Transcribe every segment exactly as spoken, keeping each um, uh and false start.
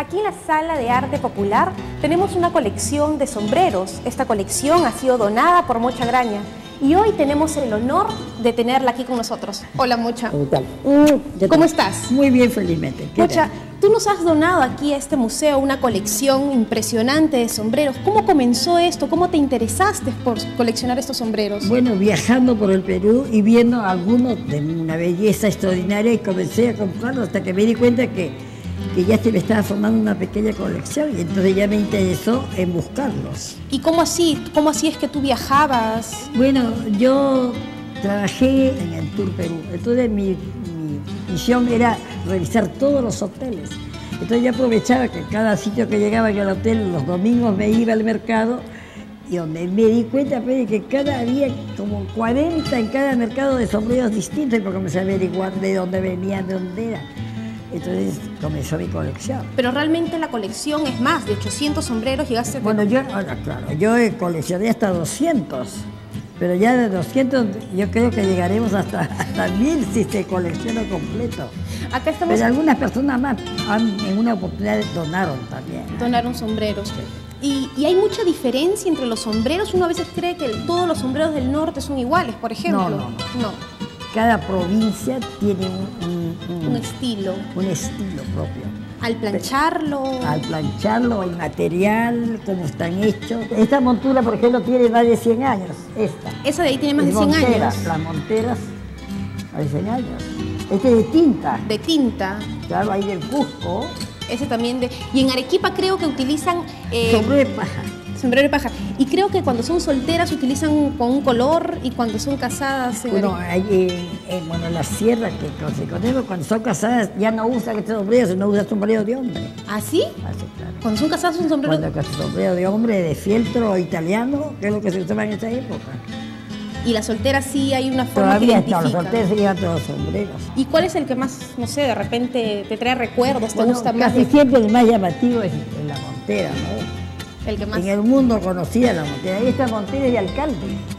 Aquí en la Sala de Arte Popular tenemos una colección de sombreros. Esta colección ha sido donada por Mocha Graña y hoy tenemos el honor de tenerla aquí con nosotros. Hola, Mocha. ¿Qué tal? ¿Cómo estás? Muy bien, felizmente. Mocha, tú nos has donado aquí a este museo una colección impresionante de sombreros. ¿Cómo comenzó esto? ¿Cómo te interesaste por coleccionar estos sombreros? Bueno, viajando por el Perú y viendo algunos de una belleza extraordinaria, y comencé a comprarlos hasta que me di cuenta que que ya se me estaba formando una pequeña colección y entonces ya me interesó en buscarlos. ¿Y cómo así? ¿Cómo así es que tú viajabas? Bueno, yo trabajé en el Tour Perú, entonces mi, mi misión era revisar todos los hoteles. Entonces yo aprovechaba que cada sitio que llegaba yo al hotel, los domingos me iba al mercado y donde me di cuenta pues, de que cada había como cuarenta en cada mercado de sombreros distintos y porque comencé a averiguar de dónde venían, de dónde eran. Entonces comenzó mi colección. Pero realmente la colección es más, de ochocientos sombreros llegaste a... Bueno, yo, ahora, claro, yo coleccioné hasta doscientos, pero ya de doscientos yo creo que llegaremos hasta, hasta mil si se colecciona completo. Acá estamos... Pero algunas personas más han, en una oportunidad donaron también. ¿eh? Donaron sombreros. Y, y hay mucha diferencia entre los sombreros. Uno a veces cree que el, todos los sombreros del norte son iguales, por ejemplo. No, no, no. no. Cada provincia tiene un, un, un estilo. Un estilo propio. Al plancharlo. Al plancharlo, el material, cómo están hechos. Esta montura, por ejemplo, tiene más de cien años. Esta. Esa de ahí tiene más es de cien montera, años. Las monteras, más de cien años. Este es de tinta. De tinta. Claro, ahí del Cusco. Ese también de... Y en Arequipa creo que utilizan... Eh, sombrero de paja. Sombrero de paja. Y creo que cuando son solteras utilizan con un color y cuando son casadas... Bueno, hay, eh, eh, bueno, la sierra que conocemos, cuando son casadas ya no usan este sombrero, sino usan sombrero de hombre. ¿Ah, sí? Así, claro. Cuando son casadas un sombrero... Cuando es sombrero de hombre, de fieltro italiano, que es lo que se usaba en esa época. Y las solteras sí hay una forma Todavía que no, identifica. las solteras se llevan todos los sombreros. ¿Y cuál es el que más, no sé, de repente te trae recuerdos, te bueno, gusta más? Casi siempre el más llamativo es la montera, ¿no? El que más... En el mundo conocía la montera. Y esta montera es de alcalde.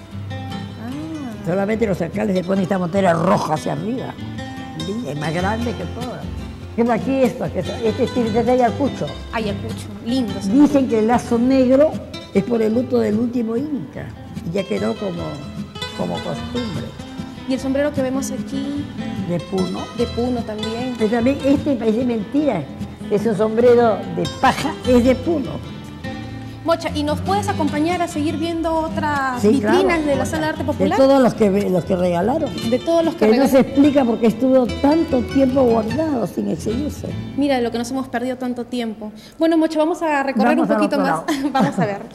Ah. Solamente los alcaldes se ponen esta montera roja hacia arriba. Es más grande que todas. Por aquí esto, que este es de Ayacucho. Ayacucho, lindo. Dicen que el lazo negro es por el luto del último inca. Y ya quedó como, como costumbre. ¿Y el sombrero que vemos aquí? De puno. De puno también. Pero también este parece mentira. Es un sombrero de paja, es de puno. Mocha, ¿y nos puedes acompañar a seguir viendo otras sí, vitrinas claro, de la Sala de Arte Popular? De todos los que, los que regalaron. De todos los que, que regalaron. No se explica por qué estuvo tanto tiempo guardado sin exhibirse. Mira, de lo que nos hemos perdido tanto tiempo. Bueno, Mocha, vamos a recorrer vamos un poquito más. Vamos a ver.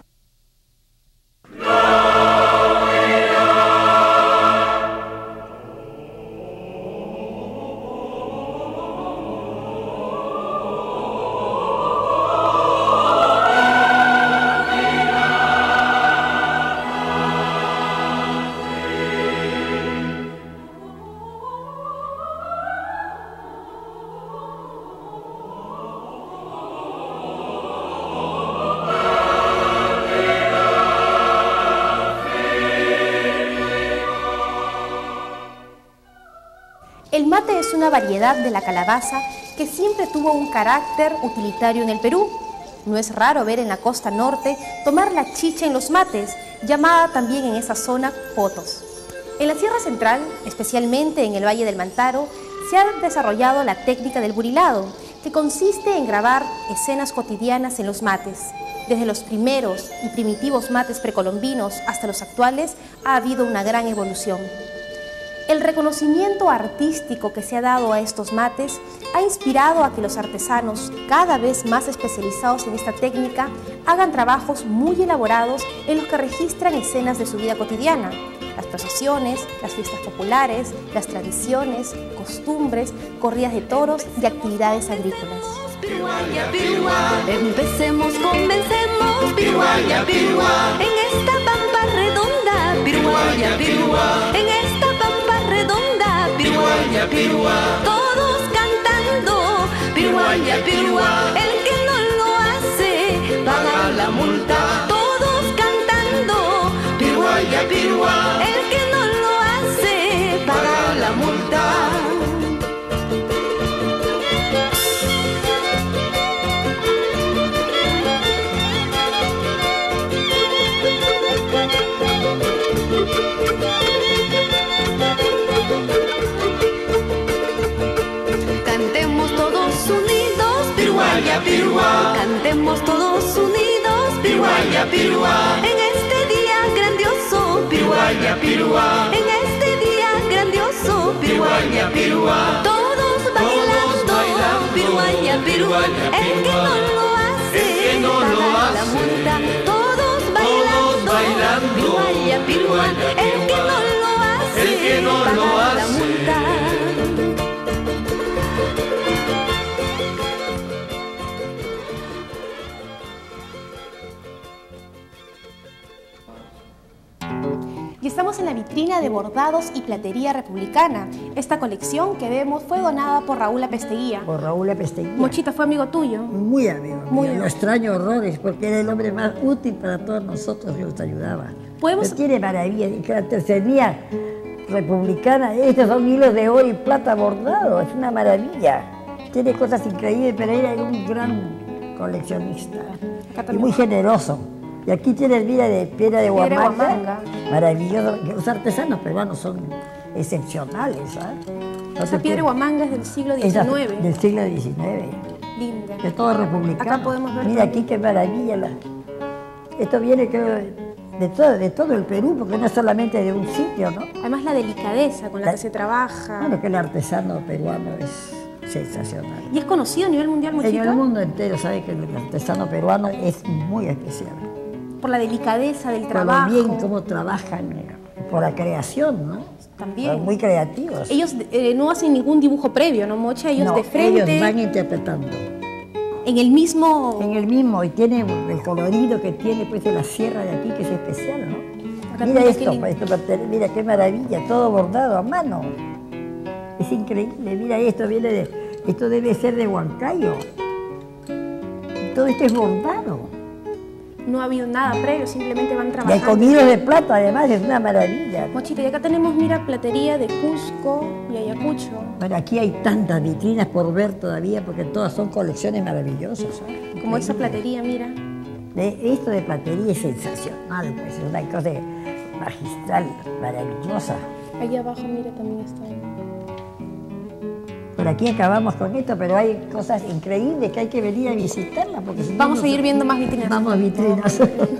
El mate es una variedad de la calabaza que siempre tuvo un carácter utilitario en el Perú. No es raro ver en la costa norte tomar la chicha en los mates, llamada también en esa zona potos. En la Sierra Central, especialmente en el Valle del Mantaro, se ha desarrollado la técnica del burilado, que consiste en grabar escenas cotidianas en los mates. Desde los primeros y primitivos mates precolombinos hasta los actuales ha habido una gran evolución. El reconocimiento artístico que se ha dado a estos mates ha inspirado a que los artesanos, cada vez más especializados en esta técnica, hagan trabajos muy elaborados en los que registran escenas de su vida cotidiana, las procesiones, las fiestas populares, las tradiciones, costumbres, corridas de toros y actividades agrícolas. Piruaya, pirua, empecemos, comencemos, piruaya, pirua, en esta pampa redonda, piruaya, pirua, en esta pampa redonda, piruaya, pirua, todos cantando, piruaya, pirua, el que no lo hace, paga la multa, todos cantando, piruaya, pirua, el que no lo hace, paga la multa. pirúa. Cantemos todos unidos, piruaya, pirúa. En este día grandioso, piruaya, pirúa. En este día grandioso, piruaya, pirúa. Todos bailando, piruaya, pirúa. El que no lo hace, paga la multa. Todos bailando, piruaya, pirúa. El que no lo hace, paga la multa. Y estamos en la vitrina de bordados y platería republicana. Esta colección que vemos fue donada por Raúl Apesteguía. Por Raúl Apesteguía. Mochito, ¿fue amigo tuyo? Muy amigo. Muy mío. amigo. Lo extraño horrores porque era el hombre más útil para todos nosotros que nos ayudaba. ¿Podemos...? Pero tiene maravillas. Y que la tercería republicana, estos son hilos de oro y plata bordados. Es una maravilla. Tiene cosas increíbles, pero era un gran coleccionista. Y muy generoso. Y aquí tienes, mira, de piedra de Piedra de Huamanga, Huamanga. maravilloso. Los artesanos peruanos son excepcionales, ¿sabes? No Esa te piedra de puedo- Huamanga es del siglo Esa- diecinueve. Del siglo diecinueve. Linda. De todo republicano. Acá podemos ver Mira también. aquí qué maravilla. la- Esto viene creo, de, todo, de todo el Perú, porque no es solamente de un sitio, ¿no? Además la delicadeza con la La- que se trabaja. Bueno, que el artesano peruano es sensacional. Y es conocido a nivel mundial, En Mochito, el mundo entero sabe que el artesano peruano es muy especial. por la delicadeza del Por trabajo. lo bien cómo trabajan, eh, por la creación, ¿no? También. Son muy creativos. Ellos eh, no hacen ningún dibujo previo, ¿no, Mocha? Ellos No, de frente, ellos van interpretando. en el mismo... En el mismo, y tiene el colorido que tiene pues de la sierra de aquí, que es especial, ¿no? Acá Mira tengo esto, qué lindo. pues, esto pertene- mira qué maravilla, todo bordado a mano. Es increíble, mira esto, viene de, esto debe ser de Huancayo. Todo esto es bordado. No ha habido nada previo, simplemente van Y hay trabajando. con hilos de plata, además, es una maravilla. Mochito, y acá tenemos, mira, platería de Cusco y Ayacucho. Bueno, aquí hay tantas vitrinas por ver todavía, porque todas son colecciones maravillosas. ¿eh? Como esa Increíble. platería, mira. De- esto de platería es sensacional, pues, es una cosa magistral, maravillosa. Allá abajo, mira, también está. Por aquí acabamos con esto, pero hay cosas increíbles que hay que venir a visitarlas. Porque si no, Vamos no a ir se- viendo más vitrinas. Vamos a vitrinas.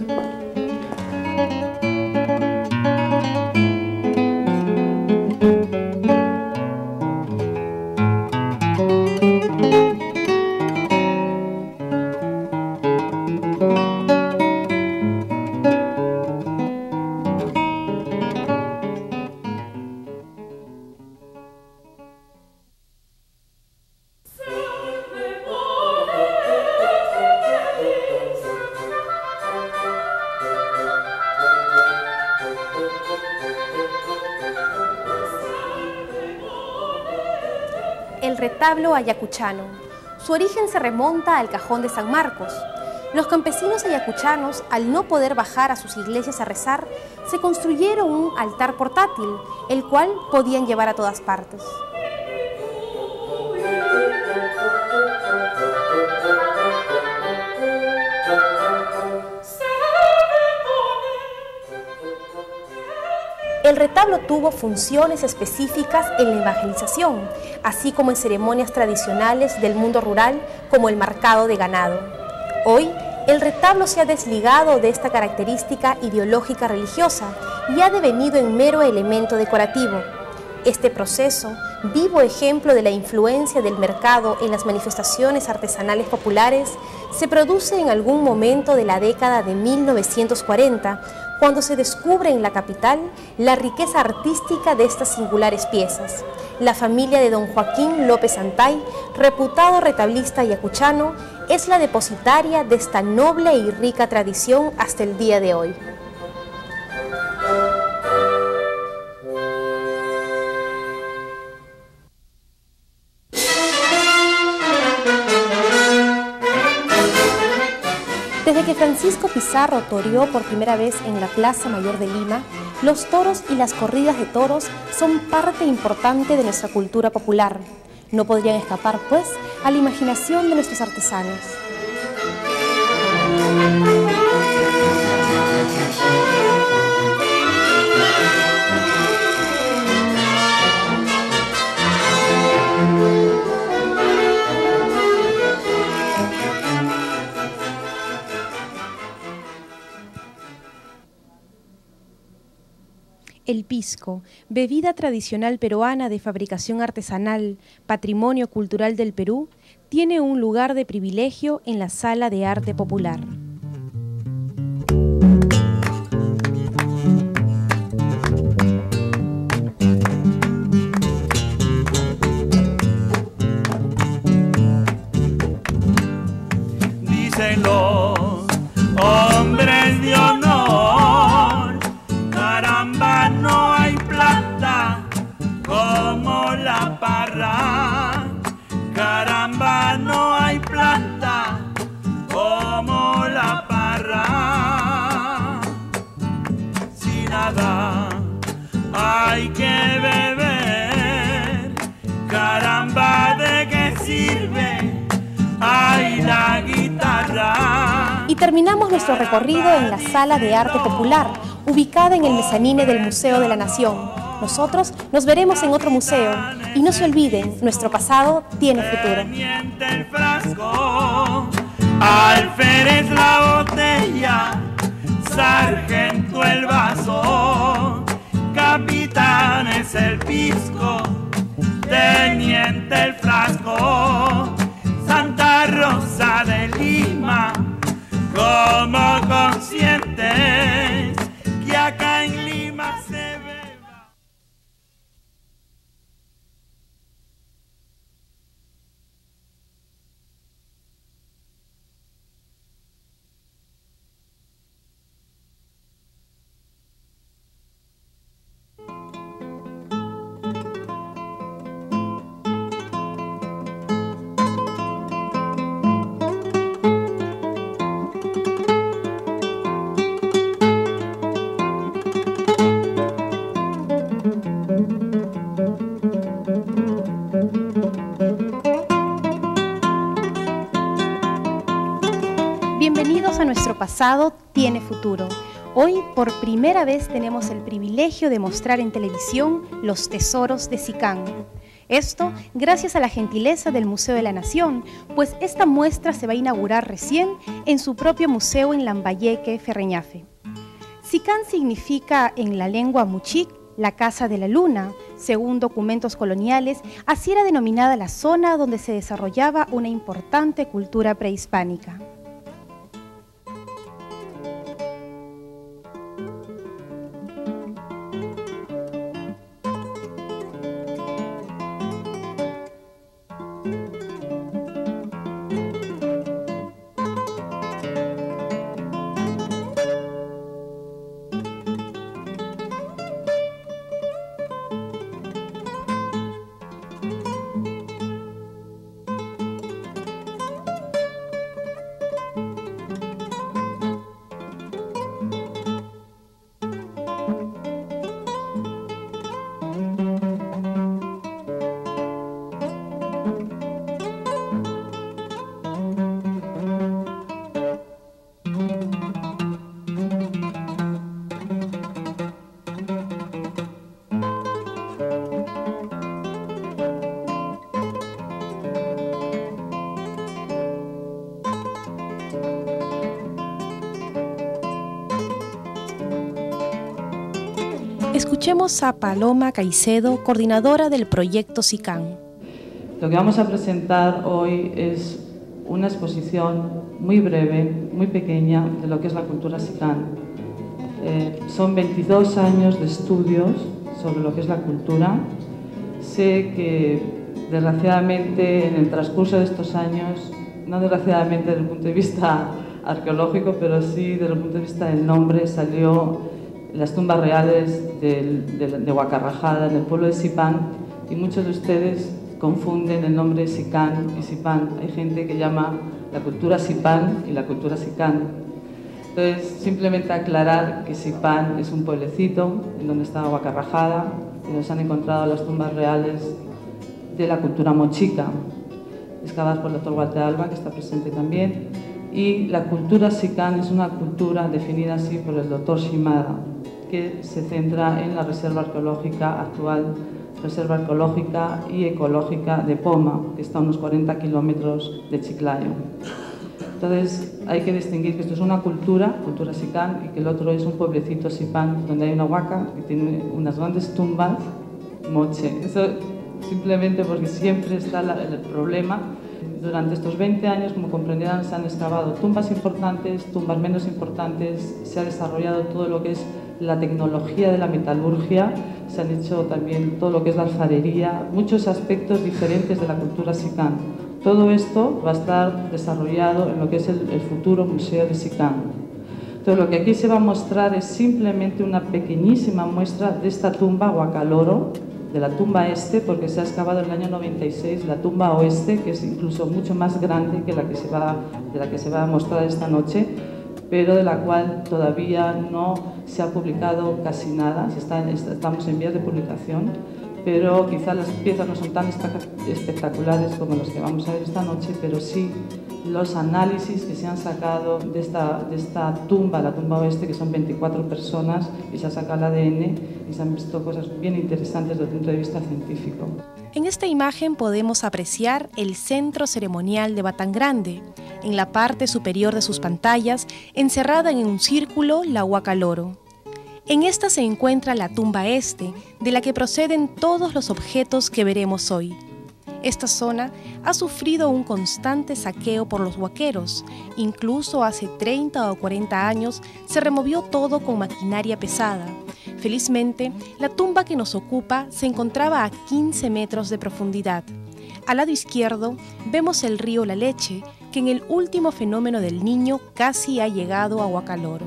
El retablo ayacuchano. Su origen se remonta al cajón de San Marcos. Los campesinos ayacuchanos, al no poder bajar a sus iglesias a rezar, se construyeron un altar portátil, el cual podían llevar a todas partes. El retablo tuvo funciones específicas en la evangelización, así como en ceremonias tradicionales del mundo rural, como el marcado de ganado. Hoy, el retablo se ha desligado de esta característica ideológica religiosa y ha devenido en mero elemento decorativo. Este proceso, vivo ejemplo de la influencia del mercado en las manifestaciones artesanales populares, se produce en algún momento de la década de mil novecientos cuarenta, cuando se descubre en la capital la riqueza artística de estas singulares piezas. La familia de don Joaquín López Antay, reputado retablista ayacuchano, es la depositaria de esta noble y rica tradición hasta el día de hoy. Desde que Francisco Pizarro toreó por primera vez en la Plaza Mayor de Lima, los toros y las corridas de toros son parte importante de nuestra cultura popular. No podrían escapar, pues, a la imaginación de nuestros artesanos. El pisco, bebida tradicional peruana de fabricación artesanal, patrimonio cultural del Perú, tiene un lugar de privilegio en la Sala de Arte Popular. Dicen los hombres de honor, caramba, no hay plata como la parra. Caramba, no hay plata como la parra. Si nada hay que beber, caramba, ¿de qué sirve? Ay, la guitarra. Y terminamos nuestro recorrido en la Sala de Arte Popular, ubicada en el mezanine del Museo de la Nación. Nosotros nos veremos en otro museo. Y no se olviden, nuestro pasado tiene futuro. El frasco, alférez la botella, sargento el vaso, capitán es el pisco, teniente el frasco, Santa Rosa de Lima, como conscientes que acá en Lima se ve. Bienvenidos a Nuestro Pasado Tiene Futuro. Hoy, por primera vez, tenemos el privilegio de mostrar en televisión los tesoros de Sicán. Esto gracias a la gentileza del Museo de la Nación, pues esta muestra se va a inaugurar recién en su propio museo en Lambayeque, Ferreñafe. Sicán significa en la lengua muchic la Casa de la Luna. Según documentos coloniales, así era denominada la zona donde se desarrollaba una importante cultura prehispánica. Escuchemos a Paloma Caicedo, coordinadora del proyecto Sicán. Lo que vamos a presentar hoy es una exposición muy breve, muy pequeña, de lo que es la cultura Sicán. Eh, son veintidós años de estudios sobre lo que es la cultura. Sé que, desgraciadamente, en el transcurso de estos años, no desgraciadamente desde el punto de vista arqueológico, pero sí desde el punto de vista del nombre, salió las tumbas reales de, de, de Huacarrajada, en el pueblo de Sipán, y muchos de ustedes confunden el nombre Sicán y Sipán. Hay gente que llama la cultura Sipán y la cultura Sicán. Entonces, simplemente aclarar que Sipán es un pueblecito en donde estaba Huacarrajada y donde se han encontrado las tumbas reales de la cultura mochica, excavadas por el doctor Walter Alba, que está presente también. Y la cultura Sicán es una cultura definida así por el doctor Shimada, que se centra en la reserva arqueológica actual, reserva arqueológica y ecológica de Poma, que está a unos cuarenta kilómetros de Chiclayo. Entonces, hay que distinguir que esto es una cultura, cultura Sicán, y que el otro es un pueblecito Sipán, donde hay una huaca que tiene unas grandes tumbas, moche. Eso simplemente porque siempre está la, el problema. Durante estos veinte años, como comprenderán, se han excavado tumbas importantes, tumbas menos importantes, se ha desarrollado todo lo que es la tecnología de la metalurgia, se han hecho también todo lo que es la alfarería, muchos aspectos diferentes de la cultura Sicán. Todo esto va a estar desarrollado en lo que es el, el futuro Museo de Sicán. Entonces, lo que aquí se va a mostrar es simplemente una pequeñísima muestra de esta tumba Huacaloro, de la tumba este, porque se ha excavado en el año noventa y seis la tumba oeste, que es incluso mucho más grande que la que se va, de la que se va a mostrar esta noche, pero de la cual todavía no se ha publicado casi nada. Se está, estamos en vías de publicación, pero quizás las piezas no son tan espectaculares como los que vamos a ver esta noche, pero sí los análisis que se han sacado de esta, de esta tumba, la tumba oeste, que son veinticuatro personas, y se ha sacado el A D N y se han visto cosas bien interesantes desde el punto de vista científico. En esta imagen podemos apreciar el centro ceremonial de Batangrande. En la parte superior de sus pantallas, encerrada en un círculo, la Huacaloro. En esta se encuentra la tumba este, de la que proceden todos los objetos que veremos hoy. Esta zona ha sufrido un constante saqueo por los huaqueros. Incluso hace treinta o cuarenta años se removió todo con maquinaria pesada. Felizmente, la tumba que nos ocupa se encontraba a quince metros de profundidad. Al lado izquierdo vemos el río La Leche, que en el último fenómeno del Niño casi ha llegado a Huacaloro.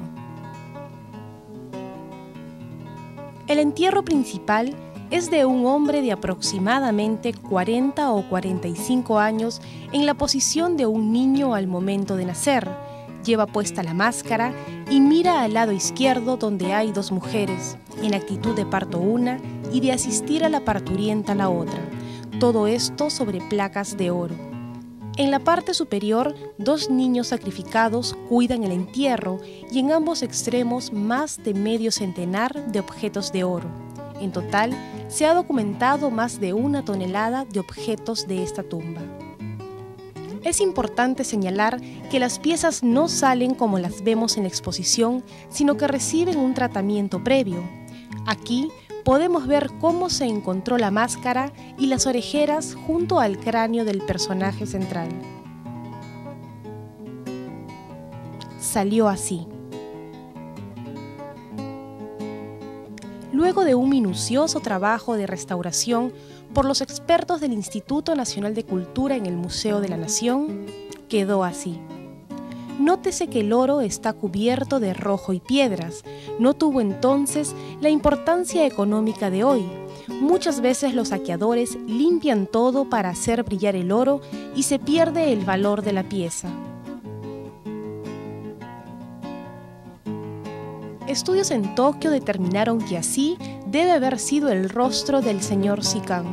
El entierro principal es de un hombre de aproximadamente cuarenta o cuarenta y cinco años en la posición de un niño al momento de nacer. Lleva puesta la máscara y mira al lado izquierdo donde hay dos mujeres, en actitud de parto una y de asistir a la parturienta la otra. Todo esto sobre placas de oro. En la parte superior, dos niños sacrificados cuidan el entierro y en ambos extremos más de medio centenar de objetos de oro. En total, se ha documentado más de una tonelada de objetos de esta tumba. Es importante señalar que las piezas no salen como las vemos en la exposición, sino que reciben un tratamiento previo. Aquí podemos ver cómo se encontró la máscara y las orejeras junto al cráneo del personaje central. Salió así. Luego de un minucioso trabajo de restauración por los expertos del Instituto Nacional de Cultura en el Museo de la Nación, quedó así. Nótese que el oro está cubierto de rojo y piedras. No tuvo entonces la importancia económica de hoy. Muchas veces los saqueadores limpian todo para hacer brillar el oro y se pierde el valor de la pieza. Estudios en Tokio determinaron que así debe haber sido el rostro del señor Sicán.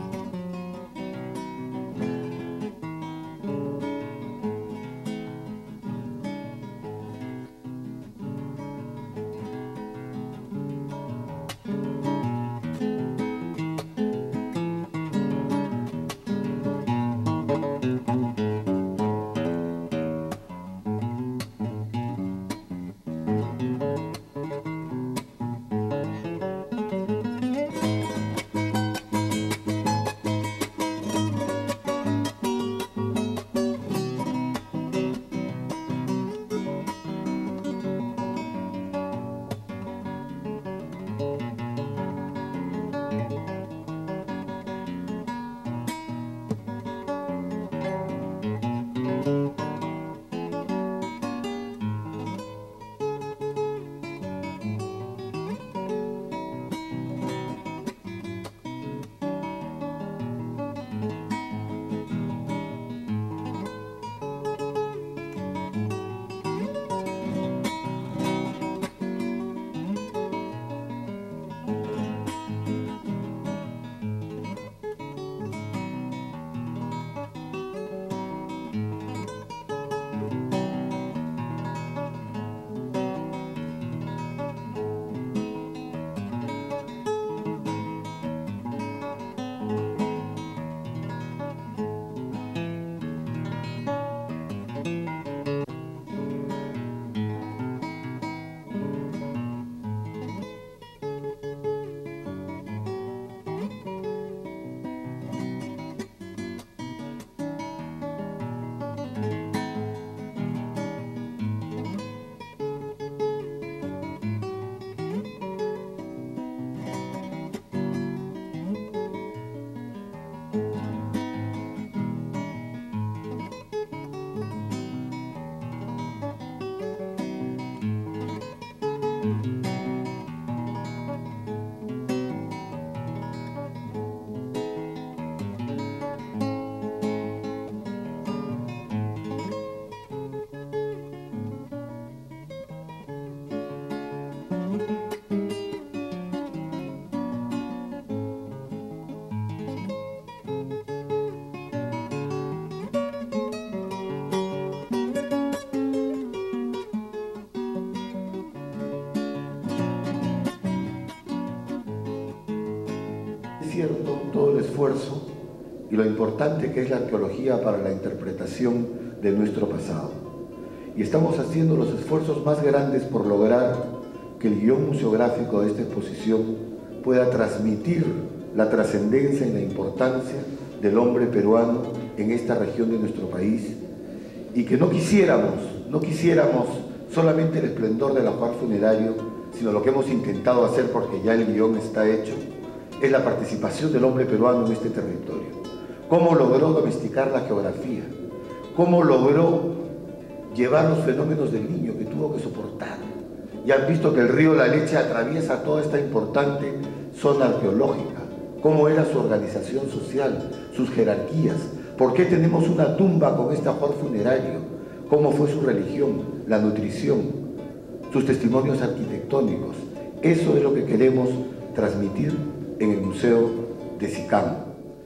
cierto todo el esfuerzo y lo importante que es la arqueología para la interpretación de nuestro pasado. Y estamos haciendo los esfuerzos más grandes por lograr que el guión museográfico de esta exposición pueda transmitir la trascendencia y la importancia del hombre peruano en esta región de nuestro país, y que no quisiéramos, no quisiéramos solamente el esplendor del ajuar funerario, sino lo que hemos intentado hacer, porque ya el guión está hecho, es la participación del hombre peruano en este territorio. Cómo logró domesticar la geografía, cómo logró llevar los fenómenos del niño que tuvo que soportar. Ya han visto que el río La Leche atraviesa toda esta importante zona arqueológica, cómo era su organización social, sus jerarquías, por qué tenemos una tumba con este ajuar funerario, cómo fue su religión, la nutrición, sus testimonios arquitectónicos. Eso es lo que queremos transmitir en el Museo de SICAM.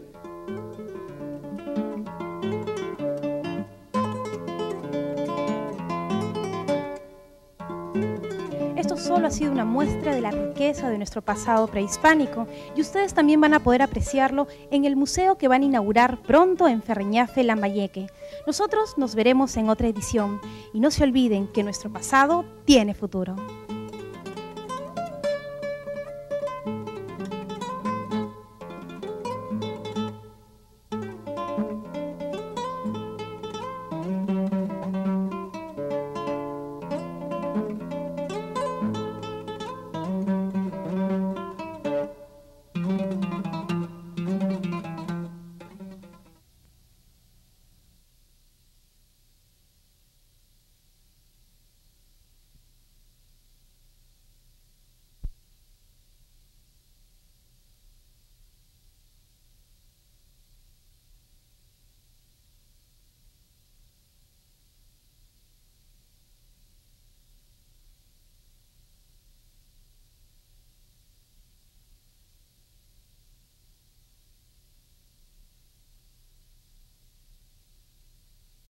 Esto solo ha sido una muestra de la riqueza de nuestro pasado prehispánico, y ustedes también van a poder apreciarlo en el museo que van a inaugurar pronto en Ferreñafe, Lambayeque. Nosotros nos veremos en otra edición, y no se olviden que nuestro pasado tiene futuro.